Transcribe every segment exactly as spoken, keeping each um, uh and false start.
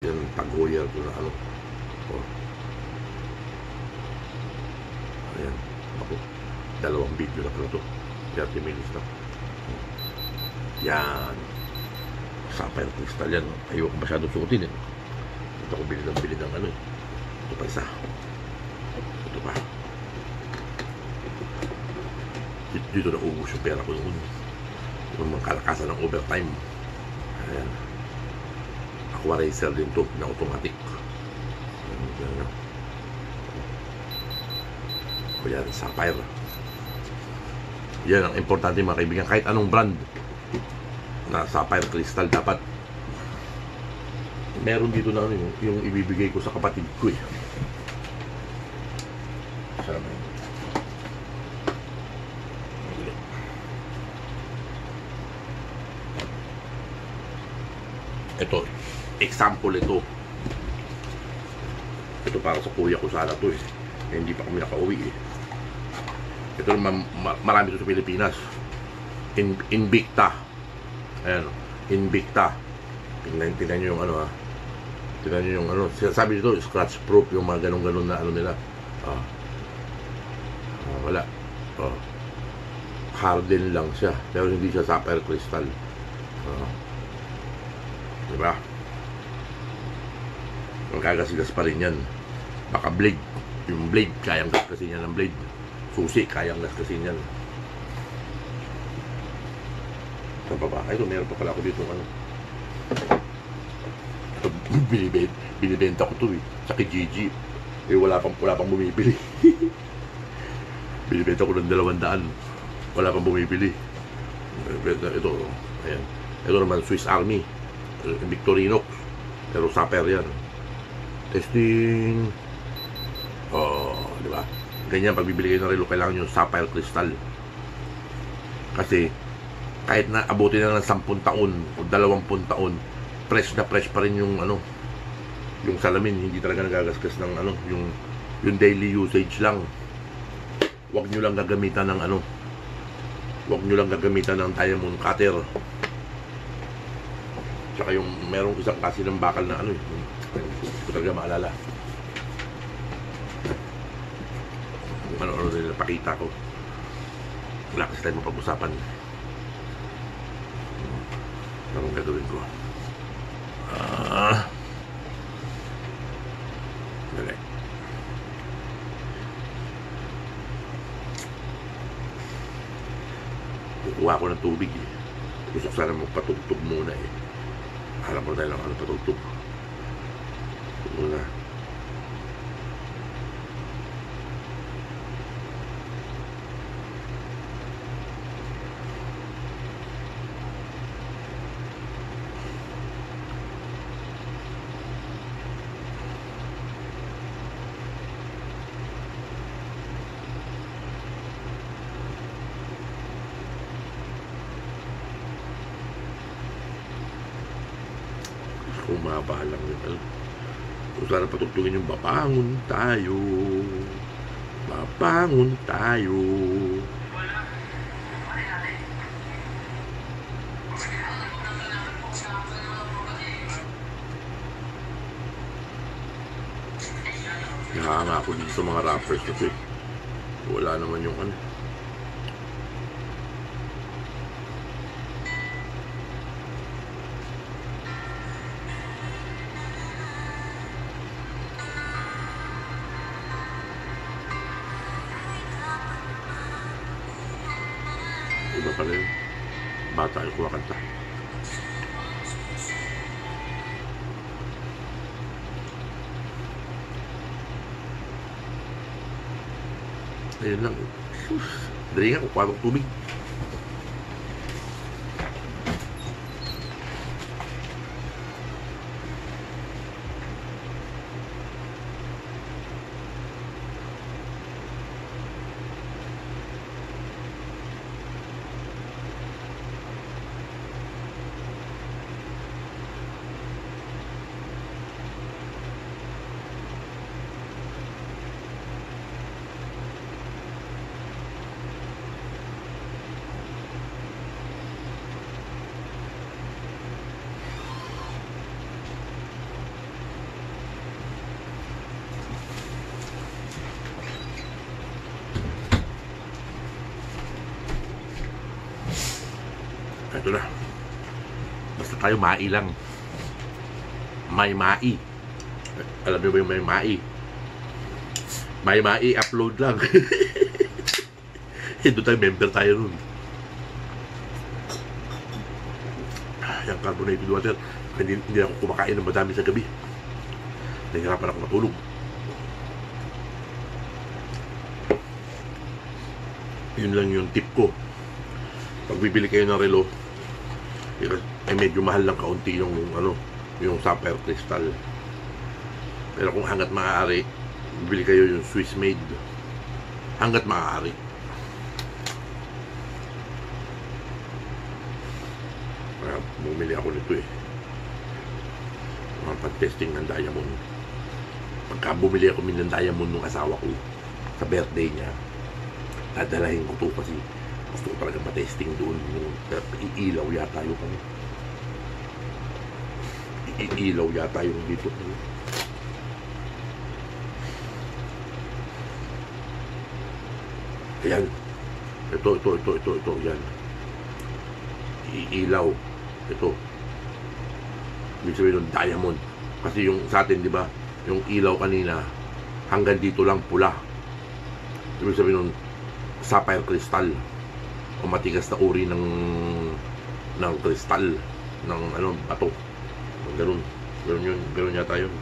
Yan, tag-hoyer ko na ano. Oh. Ayan. Ako. Dalawang video na pala to. thirty minutes na. Yan. Sapphire crystal yan. Ayaw ko masyadong suotin eh. Ito ko bili ng bili ng ano eh. Ito pa isa. Ito pa. Dito, dito na ubus yung pera ko yung yung mga kalakasan ng overtime. Ayan. Aqua Racer din to na automatic. Ayan. O yan, sapphire. Yan ang importante mga kaibigan. Kahit anong brand na sapphire crystal dapat meron dito na ano, yung, yung ibibigay ko sa kapatid ko eh. Sarap yun. Ito, example ito. Ito para sa kuya ko sana to eh. Eh hindi pa kami nakauwi eh. Ito naman, ma marami ito sa Pilipinas. In Invicta. Ayan, Invicta. Tingnan, tingnan nyo yung ano ha. Tingnan nyo yung ano. Sabi nito, scratch proof yung mga ganun-ganun na ano nila. Ah. Ah, wala. Ah. Harden lang siya. Pero hindi siya sapphire crystal. Ah. Diba? Magkagasigas pa rin yan. Baka blade. Yung blade, kayang gaskasin yan ng blade. Susi, kayang gaskasin yan. Saan pa ba? Ay, ito, meron pa pala ako dito. Ano? Ito, binibenta, binibenta ko ito eh. Sa Kijiji. Eh, wala pang, wala pang bumibili. Binibenta ko ng dalawang daan. Wala pang bumibili. Ito, ayan. Ito naman, Swiss Army. Victorinox. Pero sapphire yan. Testing. Oh, di ba? Ganyan, pag bibili kayo ng relo, kailangan nyo sapphire crystal. Kasi, kahit na abutin na ng sampung taon o dalawampung taon, fresh na fresh pa rin yung ano, yung salamin. Hindi talaga nagagasgas ng ano, yung, yung daily usage lang. Huwag nyo lang gagamitan ng ano, huwag nyo lang gagamitan ng diamond cutter. Tsaka yung merong isang kasi ng bakal na ano eh, hindi ko talaga maalala. Ano-ano nila pakita ko. Wala kasi tayo mapag-usapan. Anong gagawin ko? Ah. Dali. Kukuha ko ng tubig eh. Gusto sana magpatugtog muna eh. Alam mo tayo lang ano patugtog. Muna. Umaba lang yun. Kung sana patugtugin yung babangon tayo. Babangon tayo. Nakahanga ako dito sa mga rappers kasi wala naman yung ano. Iba pala yun. Bata yung kumakanta. Ayun lang. Dali nga, kukuha ng tubig. Ito na. Basta tayo mai lang. May mai. Alam niyo ba yung may mai? May mai, upload lang. Hindi tayo, member tayo nun. Yung carbonated water, hindi, hindi ako kumakain ng madami sa gabi. Nahihirapan ako matulog. Yun lang yung tip ko. Pag bibili kayo ng relo, ay medyo mahal lang kaunti yung ano, yung sapphire crystal. Pero kung hanggat maaari, bibili kayo yung Swiss made. Hanggat maaari. Kaya bumili ako nito eh. Mga pag-testing ng diamond. Pagka bumili ako ng diamond ng asawa ko sa birthday niya, dadalahin ko to kasi gusto ko talaga matesting doon. Iilaw yata yung ano. Iilaw yata yung dito. Ayan. Ito, ito, ito, ito, ito. Yan. Iilaw. Ito. Ibig sabihin ng diamond. Kasi yung sa atin, di ba, yung ilaw kanina, hanggang dito lang pula. Ibig sabihin ng sapphire crystal. O matigas na uri ng ng kristal. Ng ano, bato. Ganun. Ganun yun. Ganun yata yun.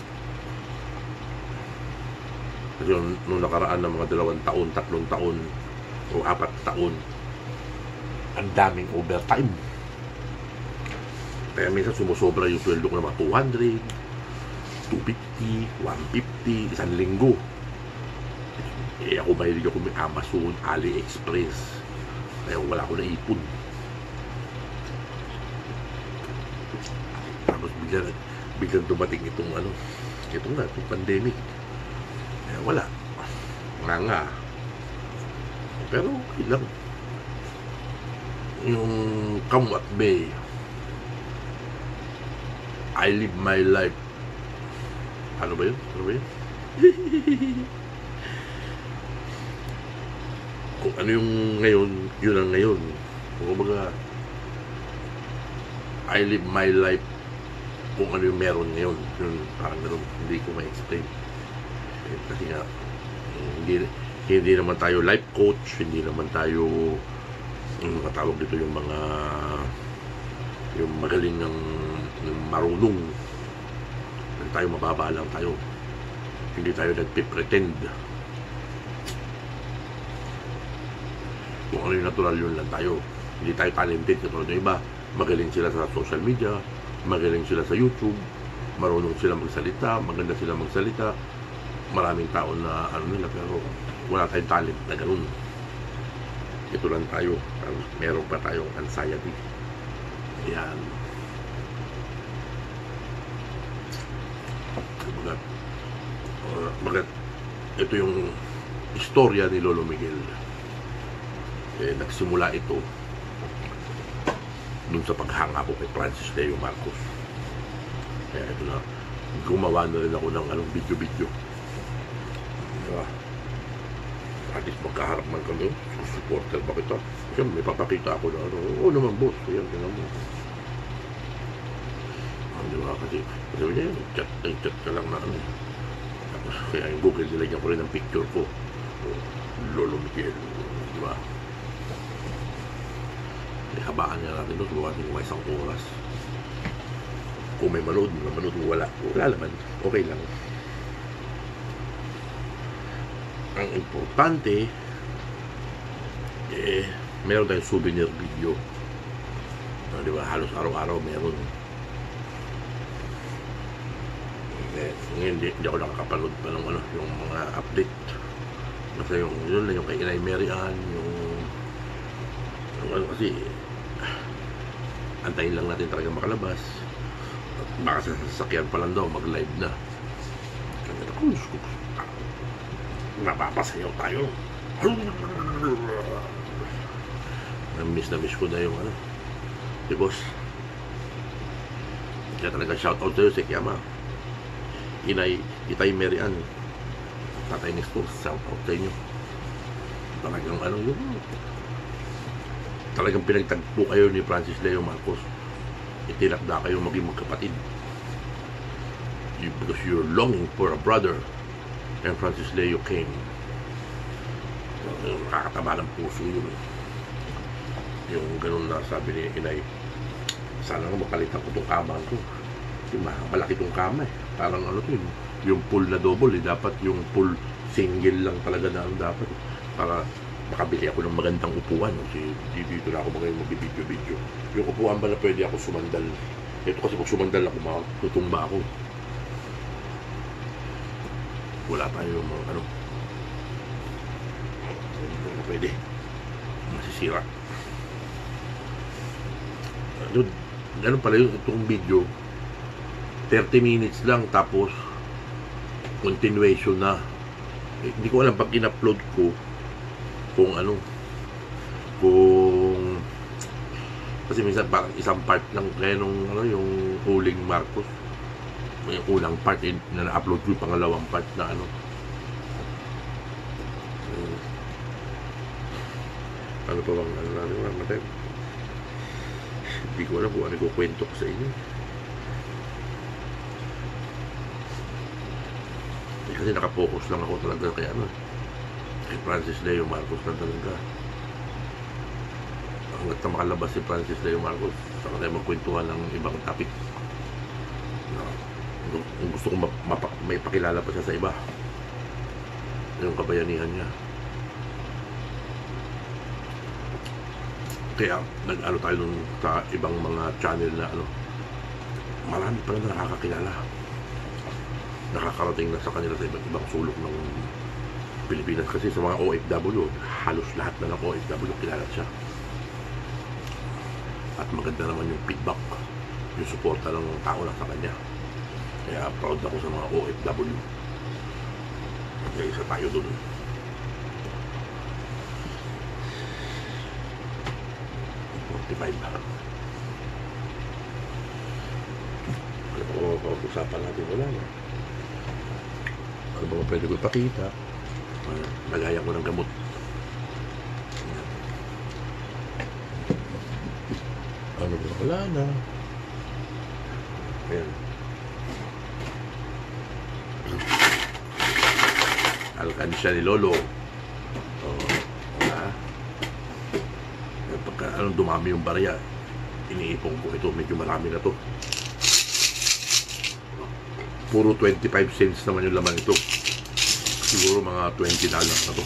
Kasi yung, nung nakaraan ng mga dalawang taon, tatlong taon, o apat taon, ang daming overtime. Kaya minsan sumusobra yung sweldo ko na mga two hundred, two fifty, one fifty, isang linggo. Eh ako mahilig ako may Amazon, AliExpress. Kaya wala ako na ipon. Tapos biglang, biglang dumating itong ano, itong nga, itong pandemic. Kaya wala. Nga nga. Pero okay lang. Yung come what may, I live my life. Ano ba yun? Ano ba yun? Kung ano yung ngayon, yun ang ngayon. Kung kumbaga, I live my life kung ano yung meron ngayon. Yun, parang gano'n. Hindi ko ma-explain. Eh, kasi nga, hindi, hindi naman tayo life coach, hindi naman tayo, yung matawag dito yung mga, yung magaling ng, ng marunong. Hindi tayo mababa lang tayo. Hindi tayo nagpipretend. Kung ano yung natural, yun lang tayo. Hindi tayo talented katulad ng iba. Magaling sila sa social media, magaling sila sa YouTube, marunong sila magsalita, maganda sila magsalita. Maraming tao na ano nila, pero wala tayong talent na ganun. Ito lang tayo. Meron pa tayong anxiety. Ayan. Bagat, uh, bagat, ito yung istorya ni Lolo Miguel. Eh, nagsimula ito dun sa paghanga ko kay Francis Leo Marcos. Kaya ito na, gumawa na rin ako ng anong video-video. Diba? At least magkaharap man kami, supporter ba kita? Kasi may papakita ako na ano, oo naman boss, ayan, ganun mo. Ah, diba? Kasi, sabi niya, chat, ay chat ka lang na ano. Tapos, kaya yung Google, nilagyan ko rin ng picture ko. Lolo Miguel, diba? Habaan niya natin doon, buwan yung isang oras. Kung may manood, manood mo, wala. Wala naman, okay lang. Ang importante, eh, meron tayong souvenir video. No, di ba? Halos araw-araw meron. Eh, ngayon, di, di ako nakakapanood pa ng ano, yung mga update. Basta yung, yun lang, yung kay Inay Mary Ann, yung, yung ano kasi, antayin lang natin talaga makalabas. At baka sa sasakyan pa lang daw mag-live na. Kaya ako, napapasayaw tayo. Na-miss na miss ko na yung ano, di boss. Kaya talaga shoutout sa'yo si Kiyama, Inay, Itay Mary Ann, Tatay Nestor, shoutout sa inyo. Talagang ano yun, talagang pinagtagpo kayo ni Francis Leo Marcos. Itinakda kayo maging magkapatid. You, because you're longing for a brother. And Francis Leo came. Nakakatama ng puso yun. Yung ganun na sabi ni Inay, sana nga mapalitan ko itong kama ko. Yung malaki itong kama eh. Parang ano to yun, yung pool na double eh. Dapat yung pool single lang talaga na ang dapat. Para makabili ako ng magandang upuan. Kasi dito na ako magayon mag-video-video. Yung upuan ba na pwede ako sumandal? Ito kasi pag sumandal ako, tutumba ako. Wala tayo yung mga ano. Hindi na pwede. Masisira. Ganun, ganun pala yung itong video. thirty minutes lang tapos continuation na. Eh, hindi ko alam pag in-upload ko kung ano, kung kasi minsan parang isang part lang kaya nung ano, yung huling Marcos, yung unang part eh, na na-upload ko yung pangalawang part na ano, eh, ano pa bang ano natin wala natin, hindi ko alam kung ano ko kwento ko sa inyo. Kasi nakapokus lang ako talaga kay ano, kay Francis Leo Marcos na talaga. Hanggat na makalabas si Francis Leo Marcos, saka tayo magkwentuhan ng ibang topic. Kung gusto kong may pakilala pa siya sa iba, yung kabayanihan niya. Kaya nag-ano tayo nun sa ibang mga channel na ano, marami pa na nakakakilala, nakakarating na sa kanila sa ibang ibang sulok ng Pilipinas. Kasi sa mga O F W, halos lahat na ng O F W kilala siya. At maganda naman yung feedback, yung suporta ng tao na sa kanya. Kaya proud ako sa mga O F W. Kaya isa tayo dun. forty-five ba? Ano ba pag-usapan natin? Wala na. Ano ba pwede ko ipakita? Nagaya ko ng gamot. Ano ba? Wala na. Ayan. Alkansya ni Lolo. Oh, wala. Pagka anong dumami yung barya, iniipong ko ito. Medyo marami na to. Puro twenty-five cents naman yung laman ito. Siguro mga twenty dollars na to.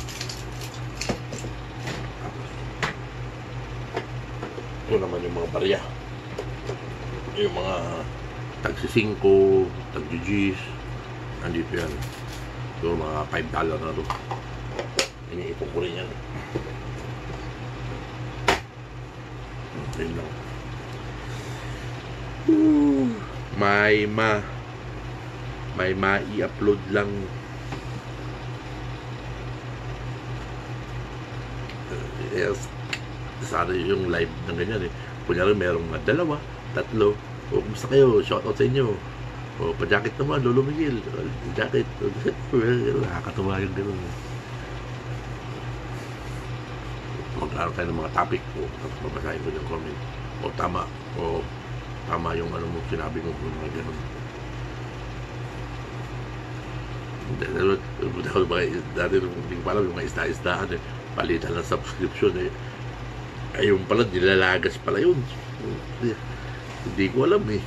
Ito naman yung mga barya. Yung mga tagsi-singko, tag-gis. Nandito yan. Ito mga five dollars na to. Iniipong ko rin yan. Yun lang. May ma may ma-i-upload lang. Yes. Sana yung live ng ganyan eh. Kunyari merong mga dalawa, tatlo. O kumusta kayo? Shoutout sa inyo. O pa-jacket naman, Lolo Miguel. Jacket. Nakakatuwa yung gano'n. Mag-aaral tayo ng mga topic o tapos babasahin ko yung comment. O tama. O tama yung ano mo, sinabi mo. Mga gano'n. Dati hindi ko alam yung mga isda-isdaan eh. Palitan ng subscription eh. Ayun pala, nilalagas pala yun. Hindi ko alam eh.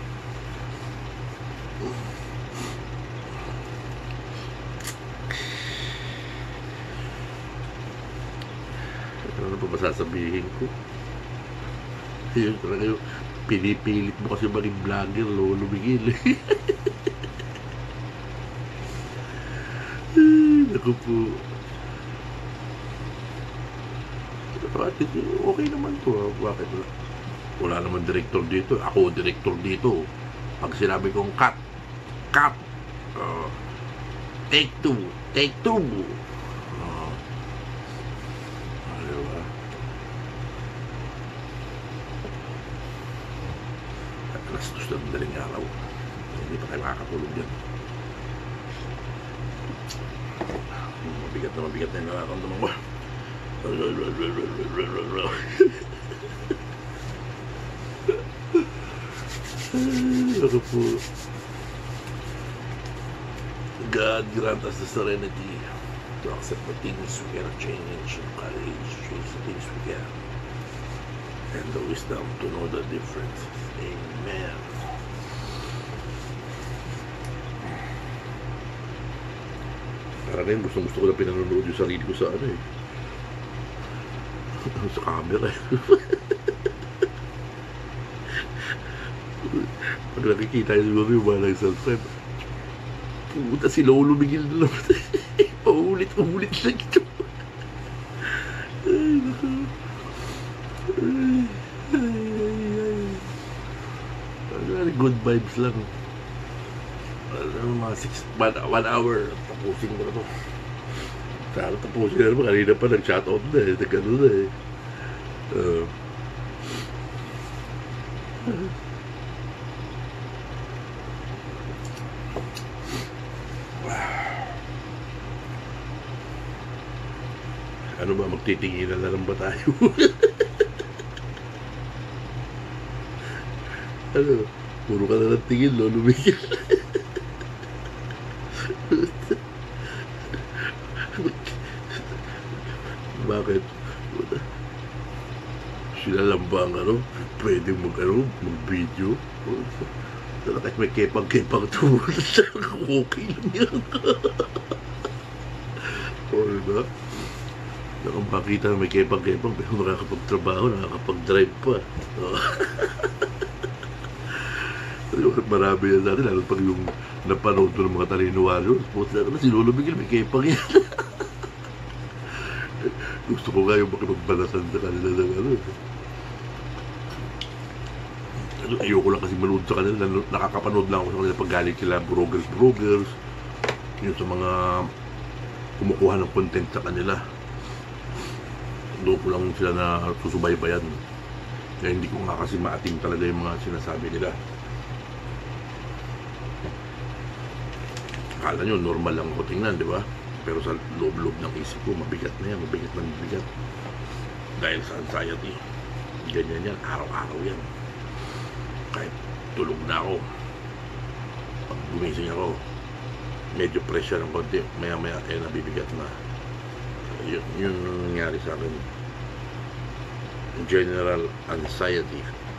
Ano pa ba sasabihin ko? Yun talaga yung pinipilit mo kasi maging vlogger, Lolo Miguel. Naku po. Okay naman to. Bakit? Wala naman director dito. Ako director dito. Pag sinabi kong cut, cut, uh, take two, take two. Uh, diba? At alas dos na madaling araw. Hindi pa tayo makakatulog yan. Mabigat na mabigat na yung nararamdaman ko. Ako po. God grant us the serenity to accept the things we cannot change, and courage to change the things we can, and the wisdom to know the difference. Amen. Para rin, gustong gusto ko na pinanonood yung sarili ko sa ano eh. Sa camera eh. Pag nakikita yung siguro yung mga nag-subscribe, puta si Lolo Miguel na naman. Paulit-ulit lang ito. Ay, naku. Ay, ay, ay. Good vibes lang. Ano, mga six, one, one hour. Tapusin ko na to. Sana tapusin na naman. Kanina pa nag-chat out na eh. Nag-ano na eh. Uh, ano ba, magtitinginan na lang ba tayo? Ano, puro ka na ng tingin, Lolo Miguel. Bakit? Sila lang ba ang ano, pwede mag, ano, mag-video? Sana kahit may kepang-kepang tumulad siya, okay lang yan. O, diba? Nakapakita na may kepang-kepang, pero nakakapagtrabaho, nakakapag-drive pa. Marami yan natin, lalo pag yung napanood ko ng mga talino-warriors, post na naman, si Lolo Miguel, may kepang yan. Gusto ko nga yung makipagbalasan sa kanila ng ano. Ayoko lang kasi manood sa kanila, nakakapanood lang ako sa kanila pag galing sila, brogers-brogers, yun sa mga kumukuha ng content sa kanila. Doon ko lang sila na susubaybayan. Kaya hindi ko nga kasi maating talaga yung mga sinasabi nila. Akala nyo, normal lang ako tingnan, di ba? Pero sa loob-loob ng isip ko, mabigat na yan, mabigat na mabigat. Dahil sa anxiety. Ganyan yan, araw-araw yan. Kahit tulog na ako, pag gumising ako, medyo pressure ng konti, maya-maya eh nabibigat na. Yun, yun nangyari sa akin. General anxiety.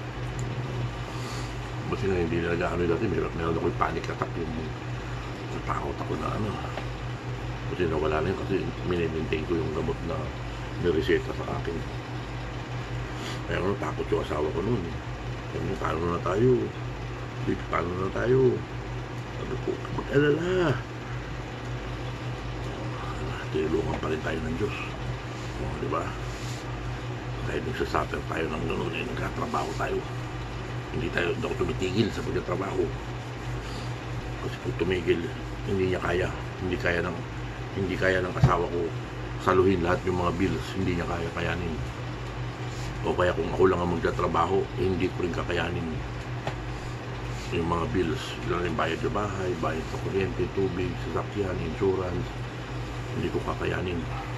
Kasi na hindi nalaga ano dati, meron, meron ako yung panic attack, yung natakot ako na ano. Kasi nawala na yun kasi minimaintain ko yung gamot na nireseta sa akin. Kaya ano, takot yung asawa ko noon eh. Kaya paano na tayo? Dito, paano na tayo? Sabi ko, mag-alala. Tinulungan pa rin tayo ng Diyos. O, di ba? Dahil nagsasuffer tayo ng gano'n, eh, nagkatrabaho tayo. Hindi tayo, hindi ako tumitigil sa pagkatrabaho. Kasi kung tumigil, hindi niya kaya. Hindi kaya ng, hindi kaya ng asawa ko saluhin lahat yung mga bills. Hindi niya kaya kayanin. O kaya kung ako lang ang magtatrabaho, eh, hindi ko rin kakayanin yung mga bills. Lang yung bayad sa bahay, bayad sa kuryente, tubig, sasakyan, insurance. Hindi ko kakayanin.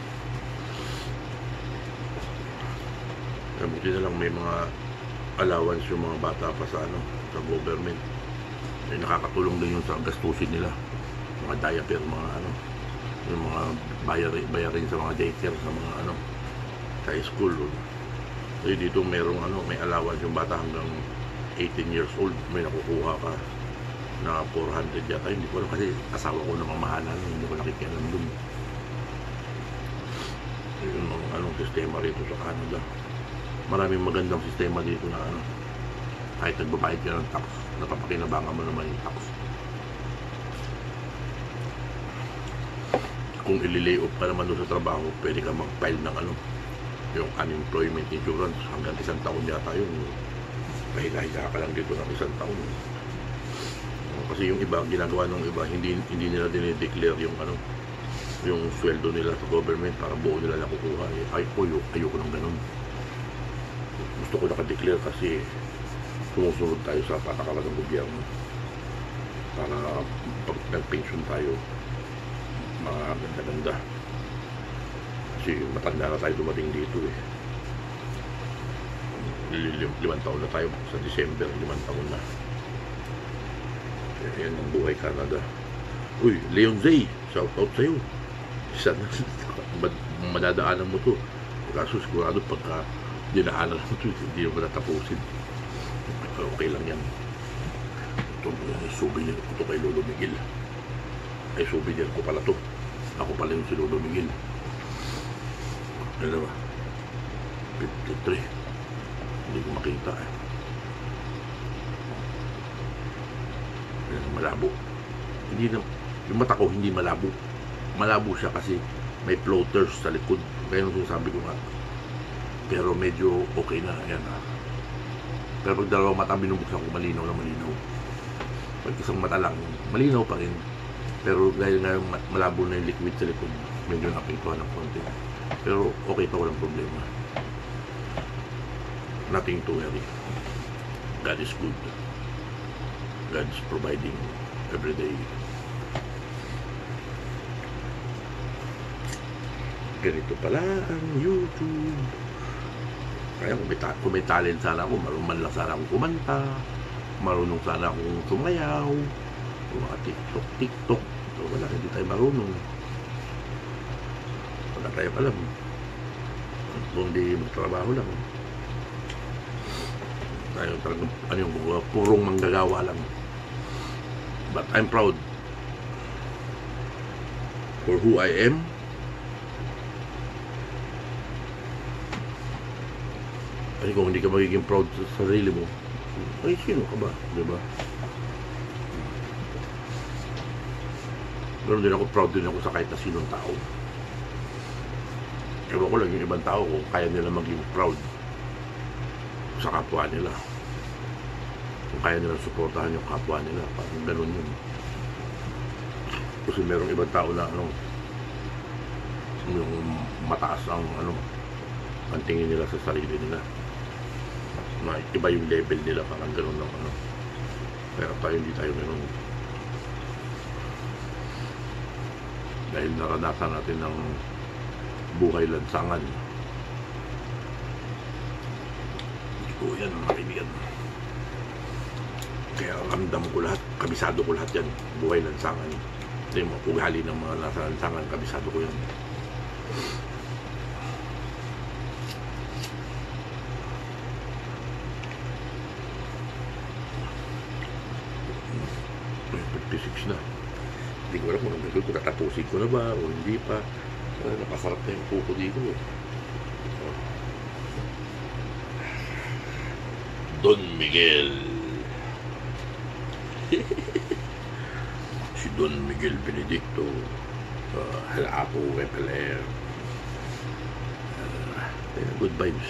Kaya buti na lang may mga allowance yung mga bata pa sa ano, sa government. Eh, nakakatulong din yung sa gastusin nila. Mga diaper, mga ano, yung mga bayarin, bayarin sa mga daycare, sa mga ano, sa school. Kasi dito merong ano, may allowance yung bata hanggang eighteen years old, may nakukuha ka na four hundred yata. Hindi ko alam kasi asawa ko na mamahalan, hindi ko nakikialam dun. Yung mga anong sistema rito sa Canada. Maraming magandang sistema dito na ano, kahit nagbabayad ka ng tax, napapakinabangan mo naman yung tax. Kung ililay off ka naman doon sa trabaho, pwede ka mag-file ng ano, yung unemployment insurance hanggang isang taon yata yun. Pahiga-higa ka lang dito ng isang taon. Kasi yung iba, ginagawa ng iba, hindi hindi nila dinideclare yung ano, yung sweldo nila sa government para buo nila nakukuha. Ay po, ayoko ng ganun. Gusto ko nakadeclare kasi sumusunod tayo sa patakaran ng gobyerno para pag nag-pension tayo mga ganda-ganda. Kasi matanda na tayo dumating dito eh. Lim limang taon na tayo sa December, limang taon na. Yan ang buhay Canada. Uy, Leon Zay, shout out sa'yo. Sana madadaanan mo to. Kaso sigurado pagka dinaanan mo to, hindi mo natapusin. Pero okay lang yan. Ito, souvenir ko to kay Lolo Miguel. Ay, souvenir ko pala to. Ako pala yung si Lolo Miguel. Ano ba? fifty-three. Hindi ko makita eh. Ayan, malabo. Hindi na, yung mata ko hindi malabo. Malabo siya kasi may floaters sa likod. Kaya nung sinasabi ko nga. Pero medyo okay na. Ayan ah. Pero pag dalawang mata binubuksan ko, malinaw na malinaw. Pag isang mata lang, malinaw pa rin. Pero dahil nga malabo na yung liquid sa likod, medyo napituhan ng konti. Pero okay pa, walang problema. Nothing to worry. God is good. God is providing every day. Ganito pala ang YouTube. Kaya kung may, ta kung may talent sana ako, marunong lang sana akong kumanta, marunong sana akong sumayaw, mga TikTok, TikTok. So, wala, hindi tayo marunong. Wala tayo alam. Kung di magtrabaho lang. Tayo talagang, ano yung uh, purong manggagawa lang. But I'm proud for who I am. Kasi kung hindi ka magiging proud sa sarili mo, ay sino ka ba? Diba? Pero din ako proud din ako sa kahit na sinong tao. Ewan ko lang yung ibang tao kung kaya nila maging proud sa kapwa nila. Kung kaya nila suportahan yung kapwa nila, parang ganun yun. Kasi merong ibang tao na ano, yung mataas ang ano, ang tingin nila sa sarili nila. Na iba yung level nila, parang ganun lang ano. Pero tayo hindi tayo ganun. Dahil naranasan natin ng buhay lansangan. Ito yan mga kaibigan. Kaya ramdam ko lahat, kabisado ko lahat yan, buhay lansangan. Ito yung mga ugali ng mga nasa lansangan, kabisado ko yan. fifty-six na. Hindi ko alam kung nandun ko, tatapusin ko na ba o hindi pa. Uh, napasarap na yung puko dito eh. Uh. Don Miguel. Si Don Miguel Benedicto. Uh, Halapo, Wepeler. Uh, good vibes.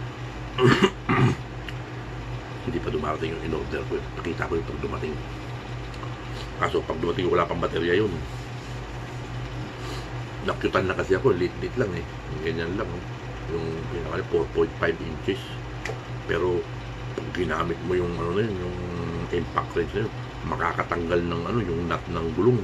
Hindi pa dumarating yung in-order ko. Nakita ko yung pag dumating. Kaso pag dumating wala pang baterya yun. Nakyutan na kasi ako, lit-lit lang eh. Ganyan lang. Yung pinakali four point five inches. Pero pag ginamit mo yung ano na yun, yung impact wrench na yun, makakatanggal ng ano, yung nut ng gulong.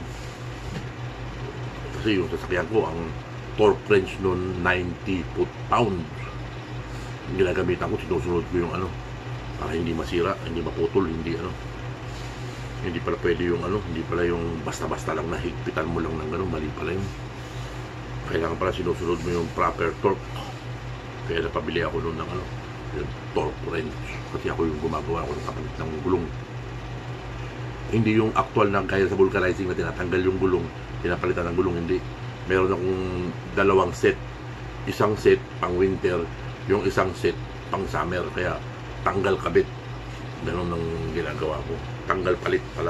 Kasi yung sasakyan ko, ang torque wrench nun ninety foot pounds. Ginagamitan ko, sinusunod ko yung ano, para hindi masira, hindi maputol, hindi ano. Hindi pala pwede yung ano, hindi pala yung basta-basta lang na higpitan mo lang ng gano'n, mali pala yun. Kailangan pala sinusunod mo yung proper torque. Kaya napabili ako noon ng ano, yung torque wrench. Kasi ako yung gumagawa ako ng kapalit ng gulong. Hindi yung actual na kaya sa vulcanizing na tinatanggal yung gulong, pinapalitan ng gulong, hindi. Meron akong dalawang set. Isang set pang winter, yung isang set pang summer. Kaya tanggal kabit. Ganun ang ginagawa ko. Tanggal palit pala.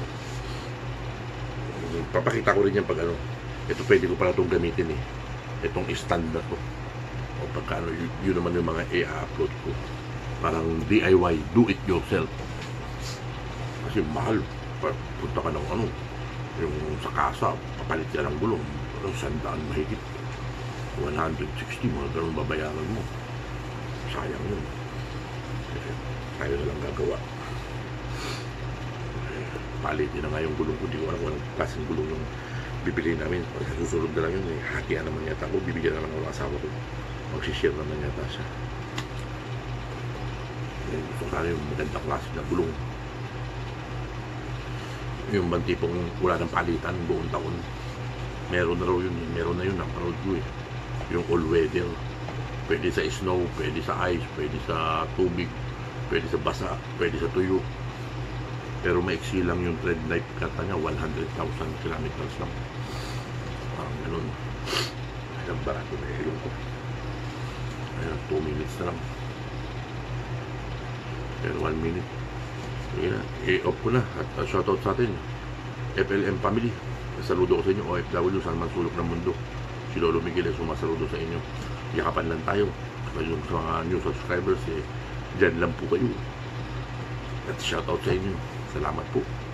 Papakita ko rin yan pag ano. Ito pwede ko pala itong gamitin eh. Itong stand na to. O pagka ano, yun, yun naman yung mga i-upload ko. Parang D I Y, do it yourself. Kasi mahal. Punta ka ng ano, yung sa kasa, papalit ka ng gulong. Parang sandaan mahigit. one hundred sixty, mga ganun babayaran mo. Sayang yun. Kasi tayo na lang gagawa. Palitin na nga yung gulong ko. Hindi ko alam kung anong klaseng gulong yung bibili namin. Pag susunod na lang yun, eh, hatian naman yata ako. Bibigyan naman ako ng asawa ko. Magsishare naman yata siya. Eh, gusto ko sana yung magandang klase na gulong. Yung bang tipong wala ng palitan buong taon. Meron na raw yun. Eh. Meron na yun. Naparod ko eh. Yung all weather. Pwede sa snow, pwede sa ice, pwede sa tubig, pwede sa basa, pwede sa tuyo. Pero maiksi lang yung tread life kata niya, one hundred thousand kilometers lang. Parang ganun. Ayun, barato na yung ko. Ayun, two minutes na lang. Pero one minute. Sige na, i-off ko na. At uh, shoutout sa atin, F L M family. Saludo ko sa inyo, O F W, saan man sulok ng mundo. Si Lolo Miguel ay sumasaludo sa inyo. Yakapan lang tayo. At yung sa mga new subscribers, eh, dyan lang po kayo. At shoutout sa inyo. Salamat po.